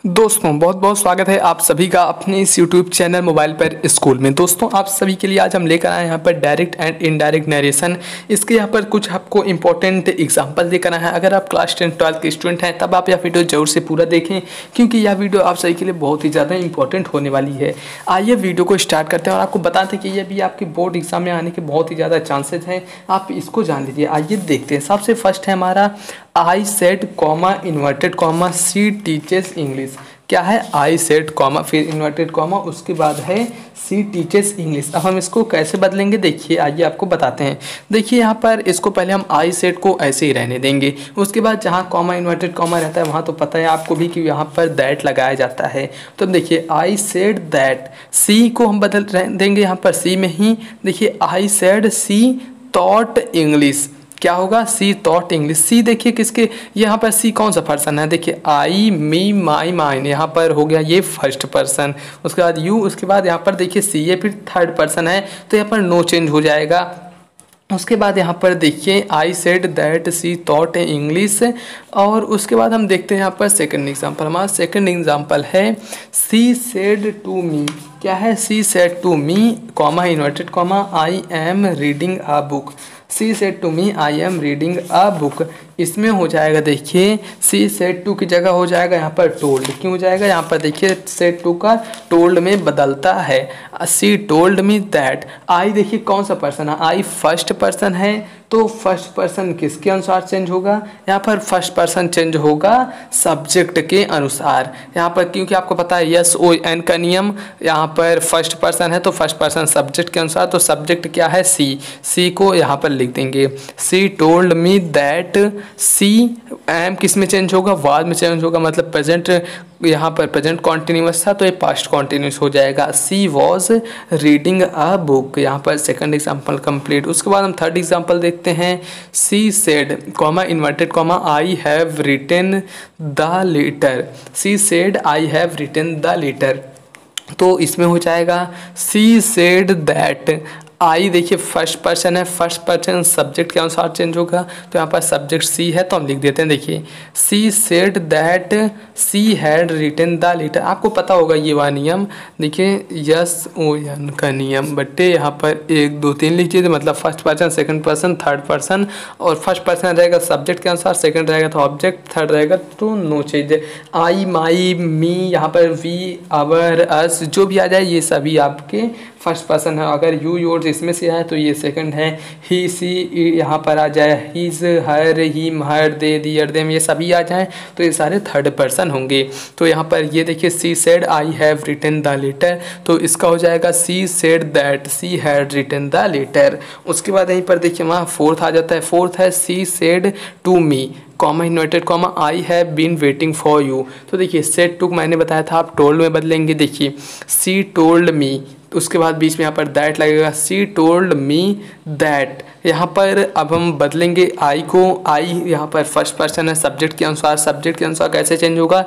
दोस्तों बहुत बहुत स्वागत है आप सभी का अपने इस YouTube चैनल मोबाइल पर स्कूल में। दोस्तों आप सभी के लिए आज हम लेकर आए हैं यहाँ पर डायरेक्ट एंड इनडायरेक्ट नरेशन। इसके यहाँ पर कुछ आपको इंपॉर्टेंट एग्जांपल देकर आए हैं। अगर आप क्लास 10 12 के स्टूडेंट हैं तब आप यह वीडियो जरूर से पूरा देखें, क्योंकि यह वीडियो आप सभी के लिए बहुत ही ज़्यादा इंपॉर्टेंट होने वाली है। आइए वीडियो को स्टार्ट करते हैं और आपको बताते हैं कि ये भी आपके बोर्ड एग्जाम में आने के बहुत ही ज़्यादा चांसेज हैं, आप इसको जान लीजिए। आइए देखते हैं। सबसे फर्स्ट है हमारा I said comma inverted comma she teaches English. क्या है? आई सेड कॉमा फिर इन्वर्टेड कॉमा उसके बाद है सी टीचेस इंग्लिश। अब हम इसको कैसे बदलेंगे देखिए, आइए आपको बताते हैं। देखिए यहाँ पर इसको पहले हम आई सेड को ऐसे ही रहने देंगे, उसके बाद जहाँ कॉमा इन्वर्टेड कॉमा रहता है वहाँ तो पता है आपको भी कि यहाँ पर दैट लगाया जाता है। तो देखिए आई सेड दैट, सी को हम बदल देंगे यहाँ पर सी में ही। देखिए I said she thought English, क्या होगा? सी थॉट इंग्लिश। सी देखिए किसके, यहाँ पर सी कौन सा पर्सन है? देखिए आई मी माई माइन, यहाँ पर हो गया ये फर्स्ट पर्सन। उसके बाद यू, उसके बाद यहाँ पर देखिए सी, ये फिर थर्ड पर्सन है, तो यहाँ पर नो चेंज हो जाएगा। उसके बाद यहाँ पर देखिए I said that she thought English. और उसके बाद हम देखते हैं यहाँ पर सेकंड एग्जांपल। हमारा सेकंड एग्जांपल है सी सेड टू मी। क्या है? She said to me comma inverted comma I am reading a book. She said to me I am reading a book. इसमें हो जाएगा देखिए सी सेड टू की जगह हो जाएगा यहाँ पर टोल्ड। क्यों हो जाएगा? यहाँ पर देखिए सेड टू का टोल्ड में बदलता है। सी टोल्ड मी दैट। आई देखिए कौन सा पर्सन है? आई फर्स्ट पर्सन है, तो फर्स्ट पर्सन किसके अनुसार चेंज होगा? यहाँ पर फर्स्ट पर्सन चेंज होगा सब्जेक्ट के अनुसार। यहाँ पर क्योंकि आपको पता है यस ओ एन का नियम, यहाँ पर फर्स्ट पर्सन है तो फर्स्ट पर्सन सब्जेक्ट के अनुसार, तो सब्जेक्ट क्या है? सी। सी को यहाँ पर लिख देंगे she told me that. She am किस में चेंज होगा? वाज में चेंज होगा, मतलब प्रेजेंट, यहाँ पर प्रेजेंट कॉन्टिन्यूस था तो ये पास्ट कॉन्टिन्यूस हो जाएगा। She was reading a book. यहाँ पर सेकंड एग्जाम्पल कंप्लीट। उसके बाद हम थर्ड एग्जाम्पल देखते हैं। She said comma inverted comma I have written the letter. She said I have written the letter, तो इसमें हो जाएगा सी सेड दैट। आई देखिए फर्स्ट पर्सन है, फर्स्ट पर्सन सब्जेक्ट के अनुसार चेंज होगा, तो यहाँ पर सब्जेक्ट सी है तो हम लिख देते हैं। देखिए she said that she had written the letter. आपको पता होगा ये वाला नियम, देखिए यस ओ एन का नियम, बट्टे यहाँ पर 1 2 3 लिखिए, मतलब first person, second person, third person. और फर्स्ट पर्सन रहेगा सब्जेक्ट के अनुसार, सेकंड रहेगा तो ऑब्जेक्ट, थर्ड रहेगा तो नो चेंज। आई माई मी, यहाँ पर वी आवर अस जो भी आ जाए ये सभी आपके फर्स्ट पर्सन है। अगर यू योर्स इसमें से आए तो ये सेकंड है। ही सी यहाँ पर आ जाए, his her him her they their them, ये सभी आ जाएं तो ये सारे थर्ड पर्सन होंगे। तो यहाँ पर ये देखिए she said I have written the letter, तो इसका हो जाएगा she said that she had written the letter. उसके बाद यहीं पर देखिए वहाँ फोर्थ आ जाता है। फोर्थ है she said to me comma inverted comma I have been waiting for you. तो देखिए सेड टू मैंने बताया था आप टोल्ड में बदलेंगे। देखिए सी टोल्ड मी, उसके बाद बीच में यहाँ पर दैट लगेगा। She told me that. यहाँ पर अब हम बदलेंगे आई को। आई यहाँ पर फर्स्ट पर्सन है सब्जेक्ट के अनुसार, सब्जेक्ट के अनुसार कैसे चेंज होगा?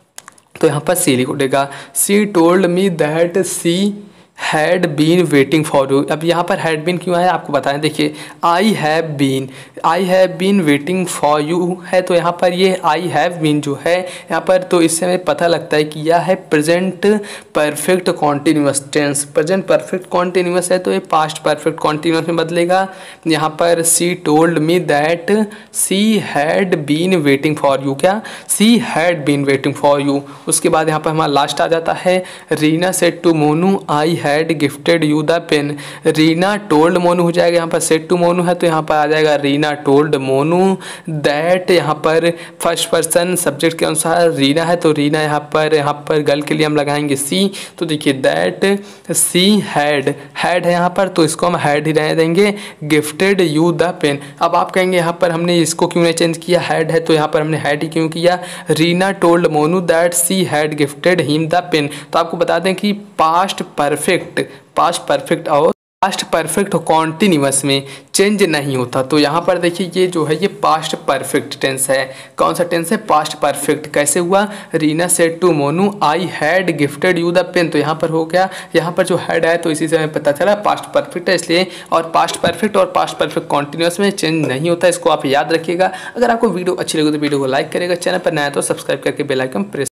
तो यहाँ पर सी लिख उठेगा she told me that she had been waiting for you. अब यहाँ पर हैड बीन क्यों आया आपको बताएं। देखिए I have been waiting for you है, तो यहाँ पर ये आई हैव बीन जो है यहाँ पर, तो इससे हमें पता लगता है कि यह है present perfect continuous tense. Present perfect continuous है तो ये पास्ट परफेक्ट कॉन्टिन्यूस में बदलेगा। यहाँ पर she told me that she had been waiting for you. क्या? She had been waiting for you. उसके बाद यहाँ पर हमारा लास्ट आ जाता है Reena said to Monu I had gifted you the pen. Reena told Monu हो जाएगा, यहाँ पर सेड टू मोनू है तो यहाँ पर आ जाएगा रीना टोल्ड मोनू दैट। यहाँ पर फर्स्ट पर्सन सब्जेक्ट के अनुसार रीना है तो रीना यहाँ पर गर्ल के लिए हम लगाएंगे सी। तो देखिए दैट सी हैड है यहाँ पर, तो इसको हम हैड ही रहने देंगे। Gifted you the pen. अब आप कहेंगे यहाँ पर हमने इसको क्यों नहीं चेंज किया, हैड है तो यहाँ पर हमने हैड ही क्यों किया? Reena told Monu that she had gifted him the pen. तो आपको बता दें कि पास्ट परफेक्ट और पास्ट परफेक्ट कॉन्टिन्यूस में चेंज नहीं होता। तो यहाँ पर देखिए ये जो है ये पास्ट परफेक्ट टेंस है। कौन सा टेंस है? Past perfect. कैसे हुआ? Reena said to Monu I had gifted you the pen, तो यहाँ पर हो गया, यहाँ पर जो हैड है तो इसी से हमें पता चला पास्ट परफेक्ट है इसलिए। और पास्ट परफेक्ट कॉन्टिन्यूस में चेंज नहीं होता, इसको आप याद रखिएगा। अगर आपको वीडियो अच्छी लगे तो वीडियो को लाइक करेगा, चैनल पर नया तो सब्सक्राइब करके बेल आइकन प्रेस